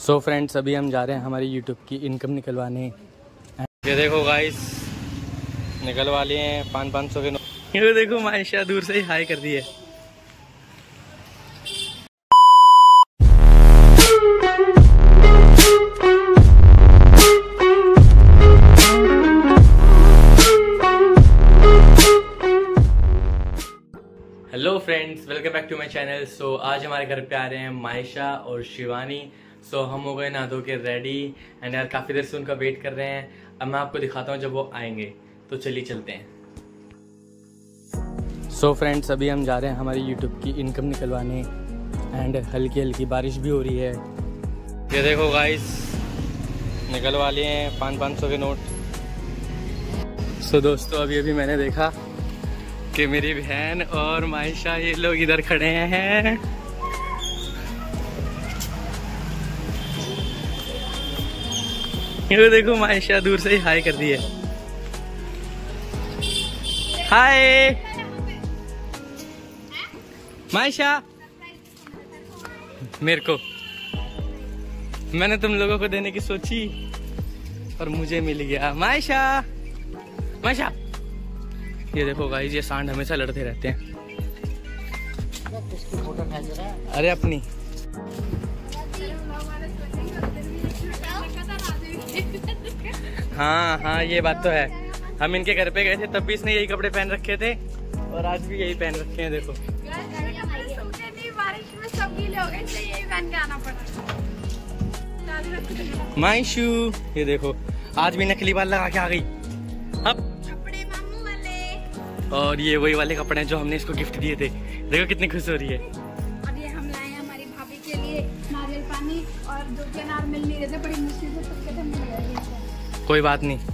So friends, अभी हम जा रहे हैं हमारी यूट्यूब की इनकम निकलवाने। ये देखो गाइस, निकलवा लिए हैं 500 के नोट। ये देखो मायशा दूर से ही हाई कर दी है। Hello friends, welcome back to my channel. So आज हमारे घर पे आ रहे हैं मायशा और शिवानी। सो हम हो गए नहा धो के रेडी एंड यार काफ़ी देर से उनका वेट कर रहे हैं। अब मैं आपको दिखाता हूँ जब वो आएंगे, तो चलिए चलते हैं। सो फ्रेंड्स, अभी हम जा रहे हैं हमारी यूट्यूब की इनकम निकलवाने एंड हल्की हल्की बारिश भी हो रही है। ये देखो गाइस, निकलवा लिए हैं 500 के नोट। सो दोस्तों, अभी मैंने देखा कि मेरी बहन और मायशा ये लोग इधर खड़े हैं। ये देखो मायशा दूर से ही हाय कर दी है। हाय मायशा, मेरे को मैंने तुम लोगों को देने की सोची और मुझे मिल गया। मायशा मायशा, ये देखो गाइस, ये सांड हमेशा लड़ते रहते हैं। अरे अपनी हाँ, ये बात तो है। हम इनके घर पे गए थे तब भी इसने यही कपड़े पहन रखे थे और आज भी यही पहन रखे हैं। देखो बारिश में सब गीले हो गए, इसलिए यही पहन के आना पड़ा। मायशू, ये देखो आज भी नकली बाल लगा के आ गई। अब और ये वही वाले कपड़े हैं जो हमने इसको गिफ्ट दिए थे। देखो कितनी खुश हो रही है। और ये हम लाए हैं हमारी भाभी के लिए नारियल पानी, और जो के अनार मिल नहीं रहे थे, बड़ी मुश्किल से तुम के मिल गए। कोई बात नहीं।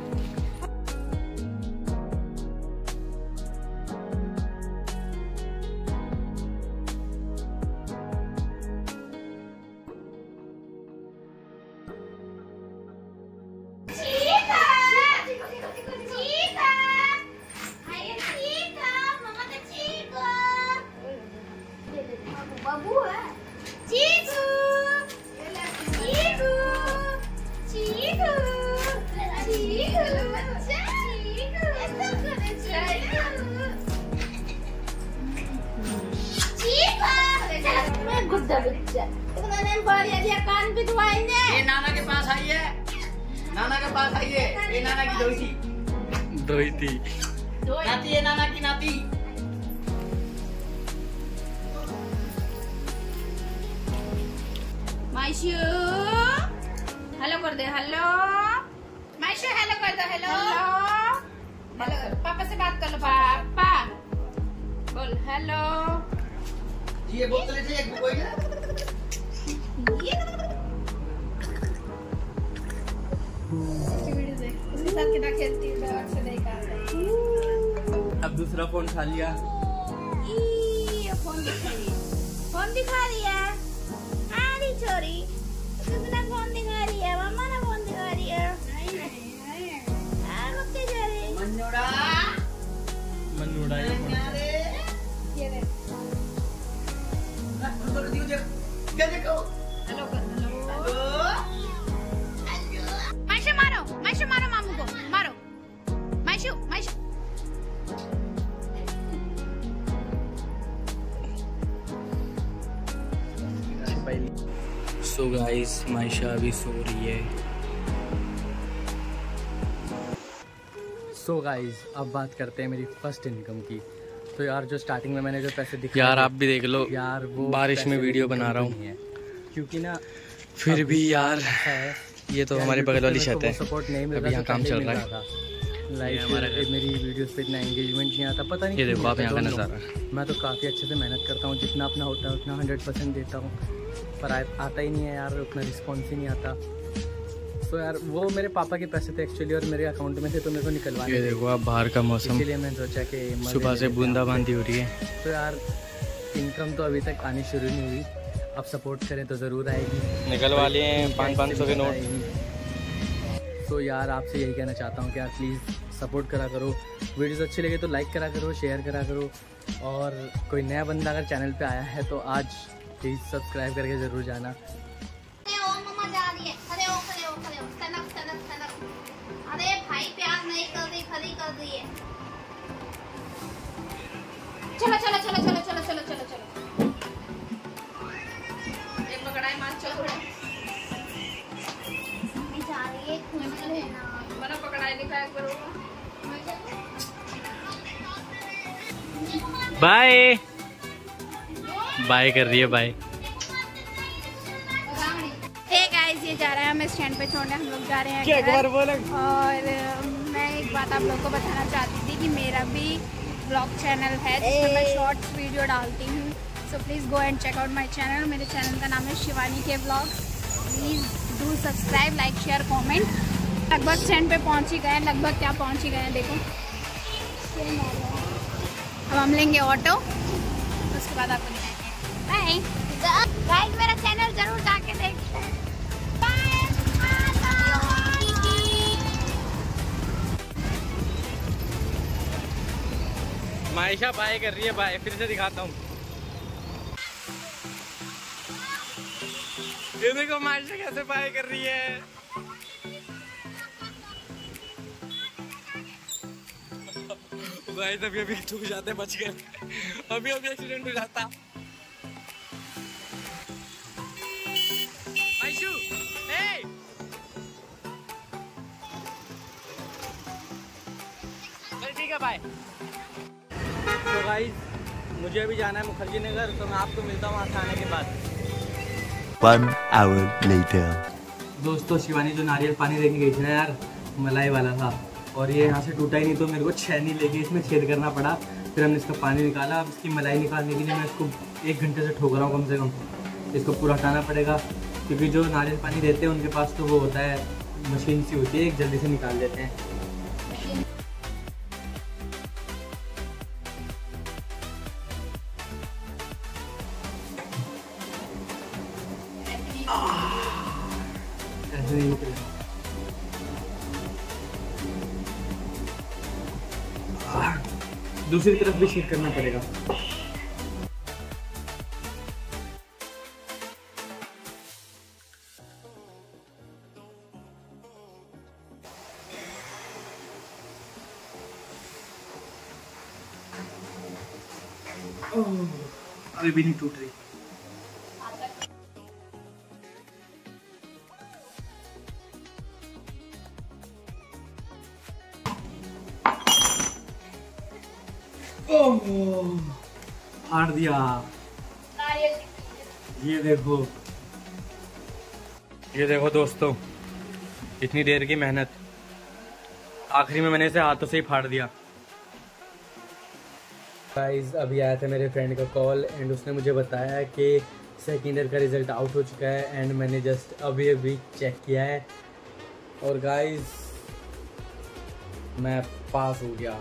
बाबू है चीकू, चीकू, चीकू, चीकू, बच्चा चीकू, ऐसा करे चीकू, मैं गुड्डा बच्चा। इतना दिन बाद ये कान पे दवाएंगे। ये नाना के पास आई है, नाना के पास आई है। ये नाना की दोती नाती है, नाना की नाती। मायशू हेलो कर दे, हेलो मायशू, हेलो कर दो, हेलो हेलो। पापा से बात कर लो, पापा बोल हेलो। ये बोतल से एक कोई ना उसके साथ कितना खेलती है, से देखा। अब दूसरा फोन खा लिया। फोन दिखा दिया। छोरी कितना फोन दिखा रही है, मम्मा ने फोन दिखा रही है। मनोड़ा ये देख, क्या देखो। हेलो कर, हेलो। मायशू मारो, मायशू मारो, मामू को मारो। मायशू मायशू, सो गाइस, मायशा अभी सो रही है। सो गाइस, अब बात करते हैं मेरी फर्स्ट इनकम की। तो यार जो स्टार्टिंग में मैंने जो पैसे दिखाए, यार आप भी देख लो यार, वो बारिश में वीडियो बना रहा हूँ क्योंकि ना फिर भी यार ये तो हमारे बगल वाली छत है, सपोर्ट नहीं मिल रहा, यहाँ काम चल रहा है। लाइक मेरी वीडियोस पे इतना एंगेजमेंट नहीं आता, पता नहीं। ये देखो आप यहाँ का नज़ारा। मैं तो काफ़ी अच्छे से मेहनत करता हूँ, जितना अपना होता है उतना 100% देता हूँ, पर आता ही नहीं है यार, उतना रिस्पॉन्स ही नहीं आता। तो यार वो मेरे पापा के पैसे थे एक्चुअली, और मेरे अकाउंट में थे, तो मेरे को निकलवाने। ये देखो आप बाहर का मौसम, इसलिए मैंने सोचा कि सुबह से बूंदाबांदी हो रही है। तो यार इनकम तो अभी तक आनी शुरू नहीं हुई, अब सपोर्ट करें तो ज़रूर आएगी। निकलवा लिए हैं 500 के नोट। तो यार आपसे यही कहना चाहता हूँ कि यार प्लीज़ सपोर्ट करा करो, वीडियोस अच्छी लगे तो लाइक करा करो, शेयर करा करो, और कोई नया बंदा अगर चैनल पे आया है तो आज प्लीज़ सब्सक्राइब करके ज़रूर जाना। चलो चलो चलो चलो चलो चलो चलो चलो ये पकड़ा है मार चलो मना पकड़ा है दिखाया करो बाय बाय कर रही है बाय। ये जा रहा है हमें स्टैंड पे छोड़ने, हम लोग जा रहे हैं क्या एक बार बोले। और मैं एक बात आप लोग को बताना चाहती थी कि मेरा भी ब्लॉग चैनल है जिसमें मैं शॉर्ट्स वीडियो डालती हूँ। So please go and check out my channel. मेरे चैनल का नाम है शिवानी के blogs. Please do subscribe, like, share, comment. लगभग स्टैंड पे पहुँच ही गए, लगभग क्या पहुँच ही गए हैं देखो। अब हम लेंगे ऑटो, उसके बाद आपको दिखाएंगे। बाय गाइस, मेरा चैनल जरूर जाके देखिए। मायशा बाय कर रही है बाय, फिर से दिखाता हूँ। ये देखो मायशा कैसे बाय कर रही है। गाइस अभी अभी छूट जाते, बच गए। अभी अभी एक्सीडेंट हो जाता। मायशू ए चल ठीक है बाय। तो गाइस मुझे अभी जाना है मुखर्जी नगर, तो मैं आपको मिलता हूँ वहाँ से आने के बाद। 1 hour later. दोस्तों शिवानी जो नारियल पानी लेके गई थी ना यार, मलाई वाला था, और ये यहाँ से टूटा ही नहीं, तो मेरे को छेनी लेके इसमें छेद करना पड़ा। फिर हमने इसका पानी निकाला। अब इसकी मलाई निकालने के लिए मैं इसको 1 घंटे से ठोक रहा हूँ कम से कम। इसको पूरा हटाना पड़ेगा, क्योंकि जो नारियल पानी देते हैं उनके पास तो वो होता है, मशीन सी होती है, एक जल्दी से निकाल देते हैं। ऐसे नहीं निकलेगा। दूसरी तरफ भी शीट करना पड़ेगा। अभी भी नहीं टूट रही। फाड़ दिया। ये देखो दोस्तों, इतनी देर की मेहनत, आखिरी में मैंने इसे हाथों से ही फाड़ दिया। गाइस अभी आया था मेरे फ्रेंड का कॉल, एंड उसने मुझे बताया कि सेकेंड ईयर का रिजल्ट आउट हो चुका है, एंड मैंने जस्ट अभी अभी चेक किया है, और गाइस मैं पास हो गया।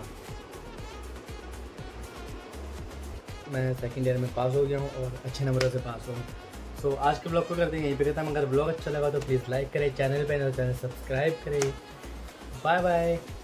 मैं सेकेंड ईयर में पास हो गया हूँ और अच्छे नंबरों से पास हूँ। सो आज के ब्लॉग को करते हैं यहीं पे खत्म। अगर ब्लॉग अच्छा लगा तो प्लीज़ लाइक करें, चैनल पे चैनल सब्सक्राइब करें। Bye bye.